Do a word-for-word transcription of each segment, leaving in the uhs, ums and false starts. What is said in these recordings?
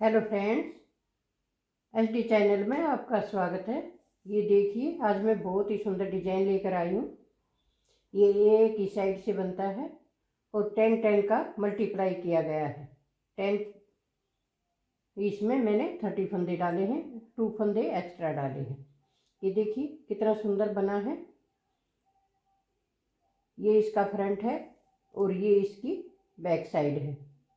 Hello friends, H D channel में आपका स्वागत है। ये देखिए, आज मैं बहुत ही सुंदर डिजाइन लेकर आई हूँ। ये एक ही साइड से बनता है और टेन टेन का मल्टीप्लाई किया गया है। टेन इसमें मैंने थर्टी फंदे डाले हैं, टू फंदे एक्स्ट्रा डाले हैं। ये देखिए कितना सुंदर बना है। ये इसका फ्रंट है और ये इसकी बैक साइड है।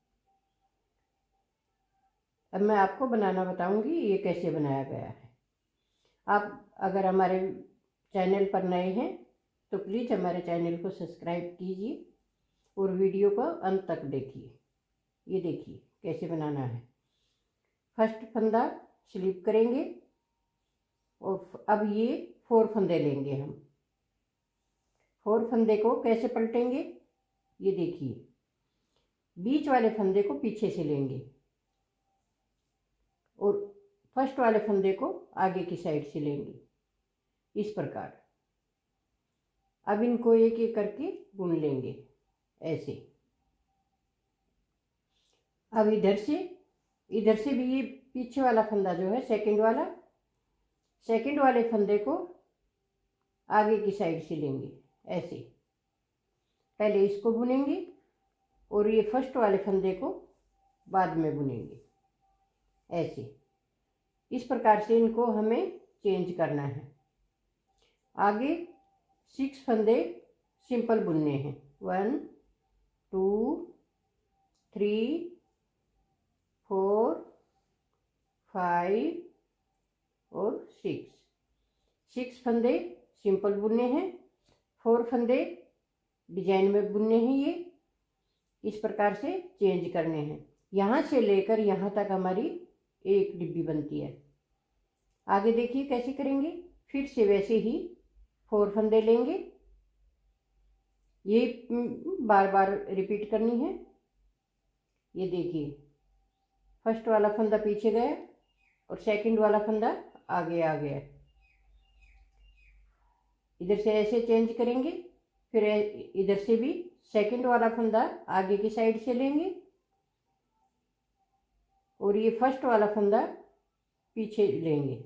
अब मैं आपको बनाना बताऊंगी ये कैसे बनाया गया है। आप अगर हमारे चैनल पर नए हैं तो प्लीज़ हमारे चैनल को सब्सक्राइब कीजिए और वीडियो को अंत तक देखिए। ये देखिए कैसे बनाना है। फर्स्ट फंदा स्लिप करेंगे और अब ये फोर फंदे लेंगे हम। फोर फंदे को कैसे पलटेंगे, ये देखिए। बीच वाले फंदे को पीछे से लेंगे और फर्स्ट वाले फंदे को आगे की साइड से लेंगे, इस प्रकार। अब इनको एक एक करके बुन लेंगे ऐसे। अब इधर से इधर से भी ये पीछे वाला फंदा जो है सेकंड वाला, सेकंड वाले फंदे को आगे की साइड से लेंगे ऐसे। पहले इसको बुनेंगे और ये फर्स्ट वाले फंदे को बाद में बुनेंगे ऐसे। इस प्रकार से इनको हमें चेंज करना है। आगे सिक्स फंदे सिंपल बुनने हैं। One two three four five और सिक्स। सिक्स फंदे सिंपल बुनने हैं, फोर फंदे डिजाइन में बुनने हैं। ये इस प्रकार से चेंज करने हैं। यहाँ से लेकर यहाँ तक हमारी एक डिब्बी बनती है। आगे देखिए कैसे करेंगे। फिर से वैसे ही फोर फंदे लेंगे, ये बार बार रिपीट करनी है। ये देखिए, फर्स्ट वाला फंदा पीछे गया और सेकंड वाला फंदा आगे आ गया। इधर से ऐसे चेंज करेंगे। फिर इधर से भी सेकंड वाला फंदा आगे की साइड से लेंगे और ये फर्स्ट वाला फंदा पीछे लेंगे,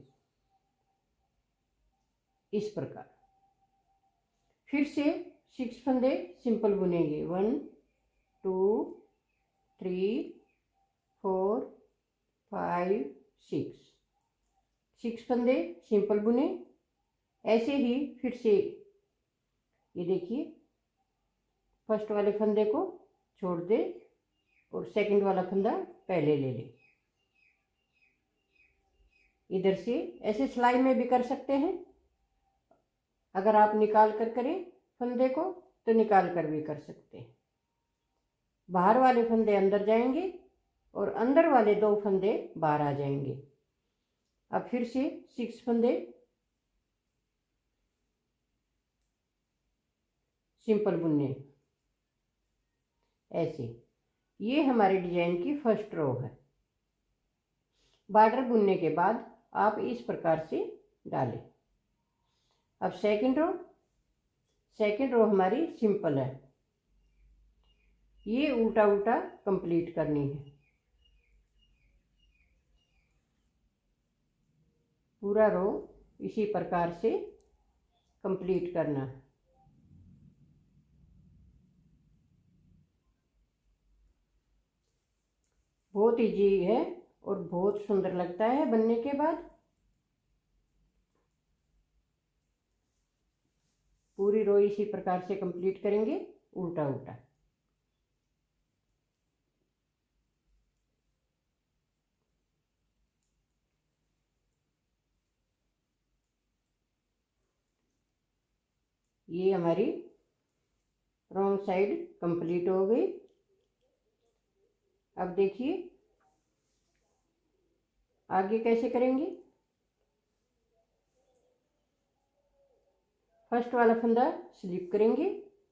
इस प्रकार। फिर से सिक्स फंदे सिंपल बुनेंगे। One two three four five six. Six फंदे सिंपल बुने। ऐसे ही फिर से ये देखिए, फर्स्ट वाले फंदे को छोड़ दे और सेकंड वाला फंदा पहले ले ले। इधर से ऐसे सिलाई में भी कर सकते हैं। अगर आप निकाल कर करें फंदे को तो निकाल कर भी कर सकते हैं। बाहर वाले फंदे अंदर जाएंगे और अंदर वाले दो फंदे बाहर आ जाएंगे। अब फिर से सिक्स फंदे सिंपल बुनने ऐसे। ये हमारे डिजाइन की फर्स्ट रो है। बॉर्डर बुनने के बाद आप इस प्रकार से डालें। अब सेकंड रो सेकंड रो हमारी सिंपल है। ये उल्टा उल्टा कंप्लीट करनी है। पूरा रो इसी प्रकार से कंप्लीट करना है। बहुत इजी है और बहुत सुंदर लगता है बनने के बाद। पूरी रो इसी प्रकार से कंप्लीट करेंगे, उल्टा उल्टा। ये हमारी रॉन्ग साइड कंप्लीट हो गई। अब देखिए आगे कैसे करेंगे। फर्स्ट वाला फंदा स्लिप करेंगे।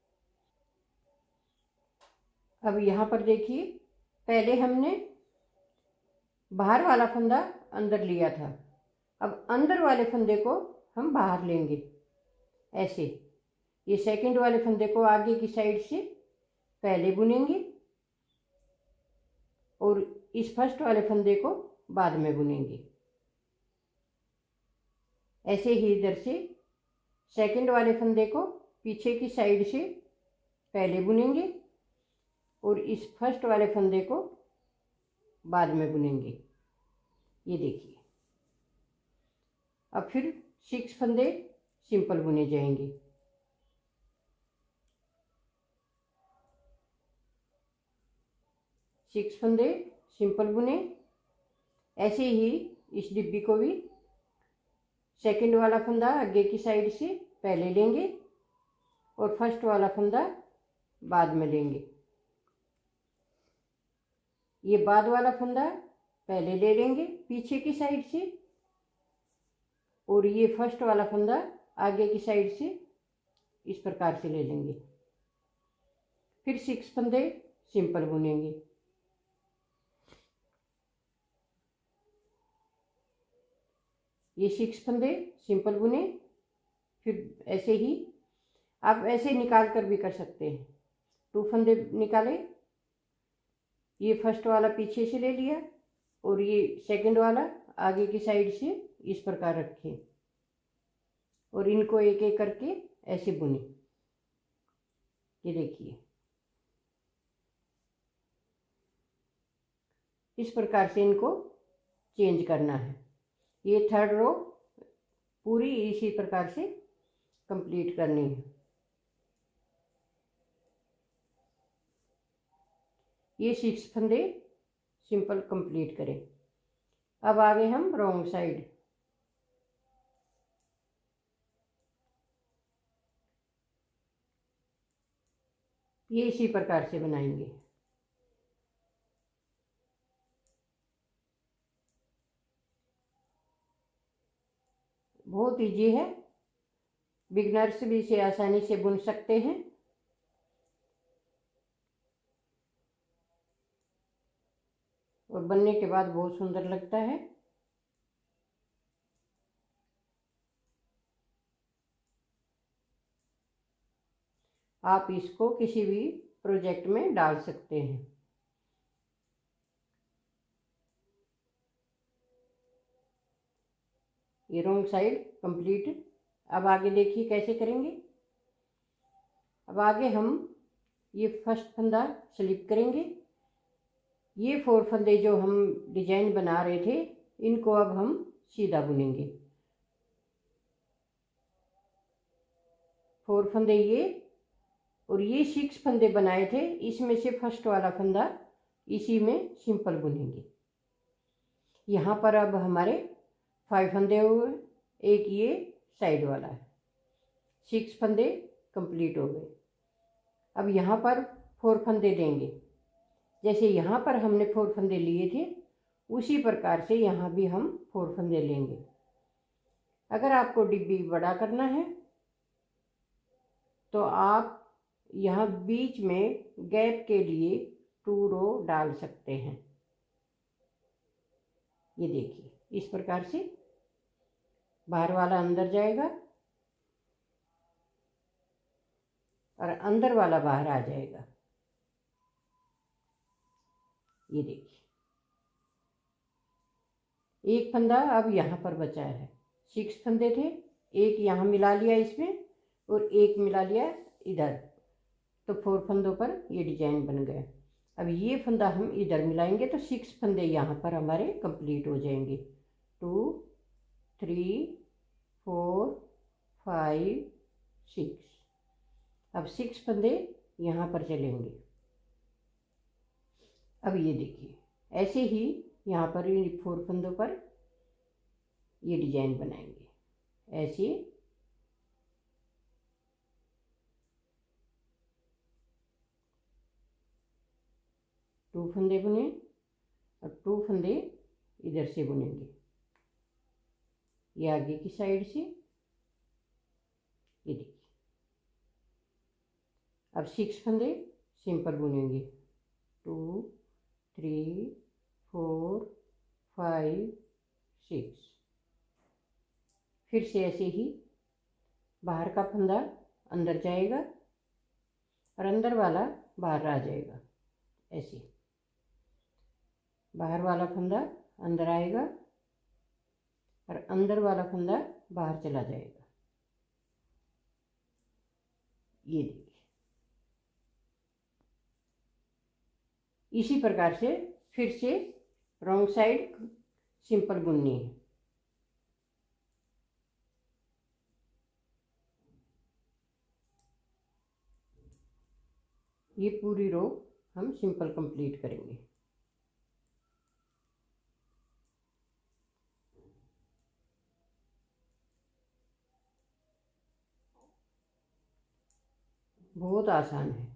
अब यहाँ पर देखिए, पहले हमने बाहर वाला फंदा अंदर लिया था। अब अंदर वाले फंदे को हम बाहर लेंगे ऐसे। ये सेकंड वाले फंदे को आगे की साइड से पहले बुनेंगे और इस फर्स्ट वाले फंदे को बाद में बुनेंगे। ऐसे ही इधर से सेकंड वाले फंदे को पीछे की साइड से पहले बुनेंगे और इस फर्स्ट वाले फंदे को बाद में बुनेंगे। ये देखिए, अब फिर सिक्स फंदे सिंपल बुने जाएंगे। सिक्स फंदे सिंपल बुने। ऐसे ही इस डिब्बी को भी सेकंड वाला फंदा आगे की साइड से पहले लेंगे और फर्स्ट वाला फंदा बाद में लेंगे। ये बाद वाला फंदा पहले ले लेंगे पीछे की साइड से और ये फर्स्ट वाला फंदा आगे की साइड से इस प्रकार से ले लेंगे। फिर सिक्स फंदे सिंपल बुनेंगे। ये सिक्स फंदे सिंपल बुने। फिर ऐसे ही आप ऐसे निकाल कर भी कर सकते हैं। टू फंदे निकाले, ये फर्स्ट वाला पीछे से ले लिया और ये सेकंड वाला आगे की साइड से इस प्रकार रखे और इनको एक एक करके ऐसे बुने। ये देखिए, इस प्रकार से इनको चेंज करना है। ये थर्ड रो पूरी इसी प्रकार से कंप्लीट करनी है। ये सिक्स फंदे सिंपल कंप्लीट करें। अब आगे हम रॉन्ग साइड। ये इसी प्रकार से बनाएंगे। बहुत इजी है, बिगनर्स भी इसे आसानी से बुन सकते हैं। और बनने के बाद बहुत सुंदर लगता है। आप इसको किसी भी प्रोजेक्ट में डाल सकते हैं। ये रॉन्ग साइड कंप्लीट। अब आगे देखिए कैसे करेंगे। अब आगे हम ये फर्स्ट फंदा स्लिप करेंगे। ये फोर फंदे जो हम डिजाइन बना रहे थे इनको अब हम सीधा बुनेंगे। फोर फंदे ये और ये सिक्स फंदे बनाए थे, इसमें से फर्स्ट वाला फंदा इसी में सिंपल बुनेंगे। यहाँ पर अब हमारे फाइव फंदे हुए, एक ये साइड वाला है, सिक्स फंदे कंप्लीट हो गए। अब यहाँ पर फोर फंदे लेंगे। जैसे यहाँ पर हमने फोर फंदे लिए थे उसी प्रकार से यहाँ भी हम फोर फंदे लेंगे। अगर आपको डिब्बी बड़ा करना है तो आप यहाँ बीच में गैप के लिए टू रो डाल सकते हैं। ये देखिए, इस प्रकार से बाहर वाला अंदर जाएगा और अंदर वाला बाहर आ जाएगा। ये देखिए, एक फंदा अब यहाँ पर बचा है। सिक्स फंदे थे, एक यहाँ मिला लिया इसमें और एक मिला लिया इधर, तो फोर फंदों पर ये डिजाइन बन गया। अब ये फंदा हम इधर मिलाएंगे तो सिक्स फंदे यहाँ पर हमारे कंप्लीट हो जाएंगे। Two, three, four, five, six. अब सिक्स फंदे यहाँ पर चलेंगे। अब ये देखिए, ऐसे ही यहाँ पर फोर फंदों पर ये डिजाइन बनाएंगे। ऐसे टू फंदे बुने और टू फंदे इधर से बुनेंगे, ये आगे की साइड से। ये देखिए, अब सिक्स फंदे सिंपल बुनेंगे। Two, three, four, five, six. फिर से ऐसे ही बाहर का फंदा अंदर जाएगा और अंदर वाला बाहर आ जाएगा। ऐसे बाहर वाला फंदा अंदर आएगा और अंदर वाला फंदा बाहर चला जाएगा। ये देखिए, इसी प्रकार से फिर से रॉन्ग साइड सिंपल बुननी है। ये पूरी रो हम सिंपल कंप्लीट करेंगे। बहुत आसान है,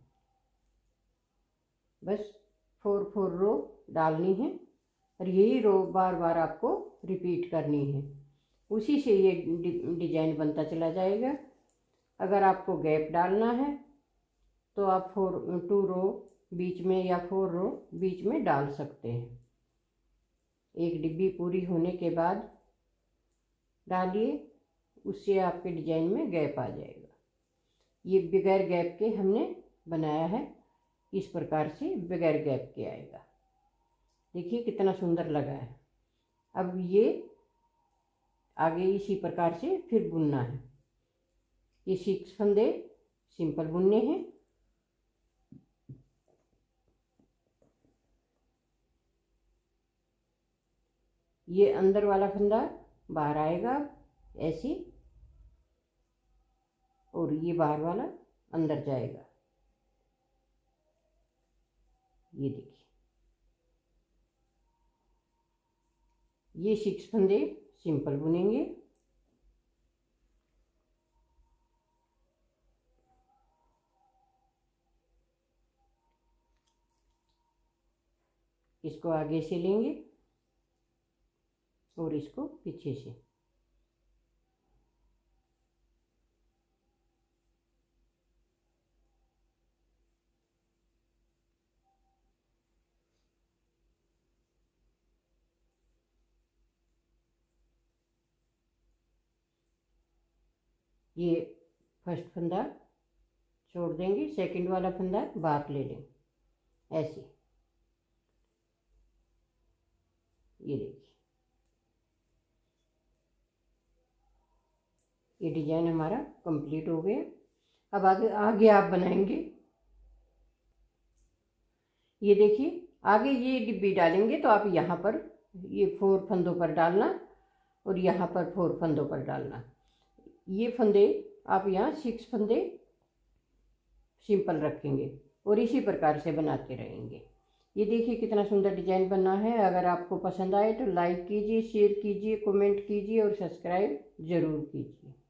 बस फोर फोर रो डालनी है और यही रो बार बार आपको रिपीट करनी है। उसी से ये डिजाइन बनता चला जाएगा। अगर आपको गैप डालना है तो आप फोर टू रो बीच में या फोर रो बीच में डाल सकते हैं। एक डिब्बी पूरी होने के बाद डालिए, उससे आपके डिजाइन में गैप आ जाएगा। ये बगैर गैप के हमने बनाया है, इस प्रकार से बगैर गैप के आएगा। देखिए कितना सुंदर लगा है। अब ये आगे इसी प्रकार से फिर बुनना है। ये सिक्स फंदे सिंपल बुनने हैं। ये अंदर वाला फंदा बाहर आएगा ऐसे, और ये बाहर वाला अंदर जाएगा। ये देखिए, ये सिक्स फंदे सिंपल बुनेंगे। इसको आगे से लेंगे और इसको पीछे से। ये फर्स्ट फंदा छोड़ देंगे, सेकंड वाला फंदा बाहर ले लेंगे ऐसे। ये देखिए, ये डिजाइन हमारा कंप्लीट हो गया। अब आगे आगे आप बनाएंगे। ये देखिए, आगे ये डिब्बी डालेंगे तो आप यहाँ पर ये फोर फंदों पर डालना और यहाँ पर फोर फंदों पर डालना। ये फंदे आप यहाँ सिक्स फंदे सिंपल रखेंगे और इसी प्रकार से बनाते रहेंगे। ये देखिए कितना सुंदर डिजाइन बना है। अगर आपको पसंद आए तो लाइक कीजिए, शेयर कीजिए, कमेंट कीजिए और सब्सक्राइब ज़रूर कीजिए।